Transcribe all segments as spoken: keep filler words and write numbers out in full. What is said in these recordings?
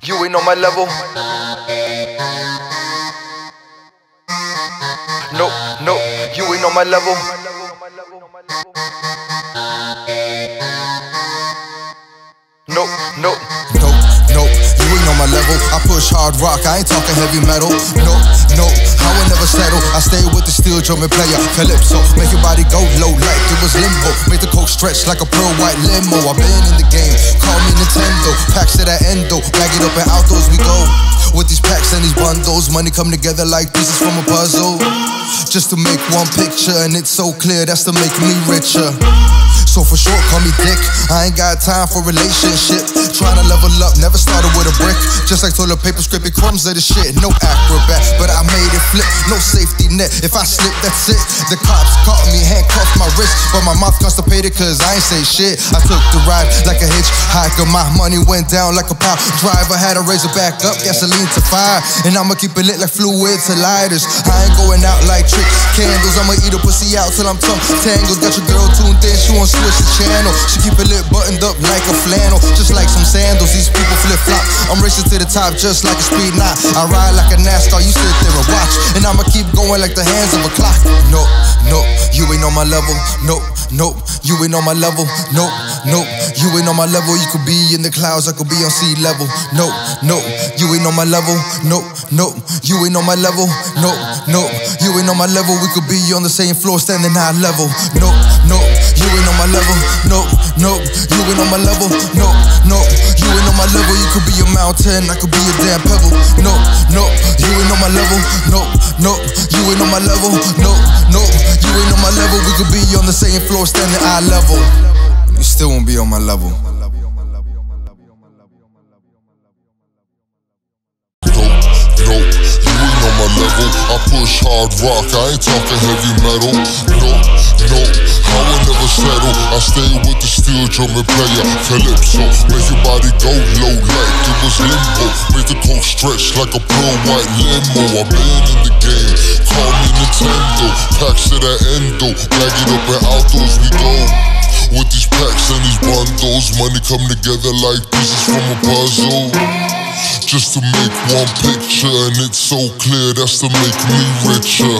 you ain't on my level. Nope, nope, you ain't on my level. Nope, nope, nope, nope, you ain't on my level. I push hard rock, I ain't talking heavy metal. Nope, nope, I will never settle. I stay with the steel drumming player, Calypso. Make your body go low like it was limbo. Make the coke stretch like a pearl white limo. I've been in the game, call me Nintendo. Packs to that endo, bag it up and outdoors we go. With these packs and these bundles, money come together like pieces from a puzzle. Just to make one picture, and it's so clear that's to make me richer. So for short, call me Dick. I ain't got time for relationship. Trying to level up, never started with a brick. Just like toilet paper, scraping crumbs of the shit. No acrobat, but I made it flip. No safety net, if I slip, that's it. The cops caught me, handcuffed my wrist, but my mouth constipated cause I ain't say shit. I took the ride like a hitchhiker. My money went down like a pile driver. Had to raise it back up, gasoline to fire. And I'ma keep it lit like fluid to lighters. I ain't going out like trick candles. I'ma eat a pussy out till I'm tongue tangled. Got your girl tuned in, she wants switch the channel. She keep it lit buttoned up like a flannel. Just like some sandals, these people flip-flop. I'm racing to the top just like a speed knot. I ride like a NASCAR, you sit there and watch. And I'ma keep going like the hands of a clock. Nope, nope, you ain't on my level. Nope, nope, you ain't on my level. Nope, nope, you ain't on my level. You could be in the clouds, I could be on sea level. Nope, nope, you ain't on my level. Nope, nope, you ain't on my level. Nope, nope, you ain't on my level. We could be on the same floor, standing high level. Nope, nope, you ain't on my level. Nope, nope, you ain't on my level. Nope, nope, you ain't on my level. You could be a mountain, I could be a damn pebble. Nope, nope, you ain't on my level. Nope, nope, you ain't on my level. Nope, nope, you ain't on my level. We could be on the same floor, standing eye level. You still won't be on my level. I push hard rock, I ain't talking heavy metal. No, no, I will never settle. I stay with the steel drumming player, Calypso. Make your body go low like it was limbo. Make the coke stretch like a pearl white limo. I've been in the game, call me Nintendo. Packs to that endo, bag it up and outdoors we go. With these packs and these bundles, money come together like pieces from a puzzle. Just to make one picture, and it's so clear that's to make me richer.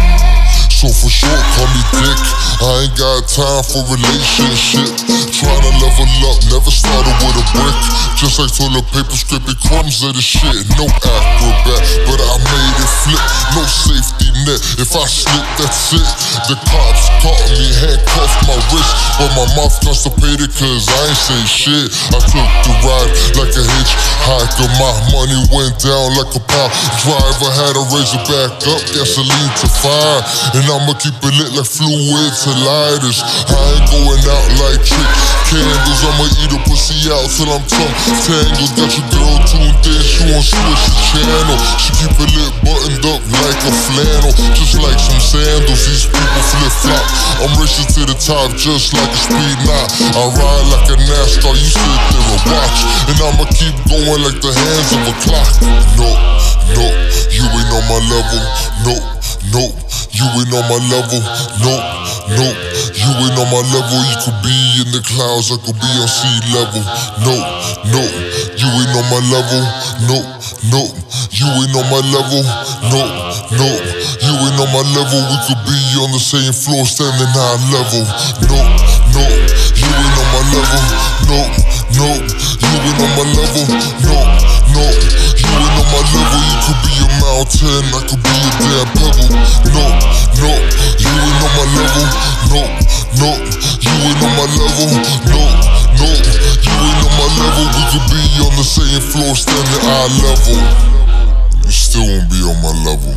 So for short, call me Dick. I ain't got time for relationship. Tryna level up, never started with a brick. Just like toilet paper, scraping crumbs of the shit. No acrobat, but I made it flip. No safety net, if I slip, that's it. The cops caught me, handcuffed my wrist, but my mouth constipated cause I ain't say shit. I took the ride like a hitchhiker. My money went down like a pile driver. Had to raise it back up, gasoline to fire. And I'ma keep it lit like fluid to lighters. I ain't going out like trick candles. I'ma eat a pussy out till I'm tongue tangled. Got your girl tuned in, she won't switch the channel. She keep it lit buttoned up like a flannel. Just like some sandals, these people flip-flop. I'm racing to the top just like a speed knot. I ride like a NASCAR, you sit there and watch. And I'ma keep going like the hands of a clock. No, no, you ain't on my level. Nope, nope, you ain't on my level. Nope, nope, you ain't on my level. You could be in the clouds, I could be on sea level. Nope, nope, you ain't on my level. Nope, nope, you ain't on my level. Nope, nope, you ain't on my level. We could be on the same floor, standing high level. Nope, nope, you ain't on my level. Nope, nope, you ain't on my level. Nope, nope, you ain't on my level. You could be a mountain, I could be a damn pebble. Nope, nope, you ain't on my level. Nope, nope, you ain't on my level. Nope, nope, you ain't on my level. We could be on the same floor, standing eye level. You still won't be on my level.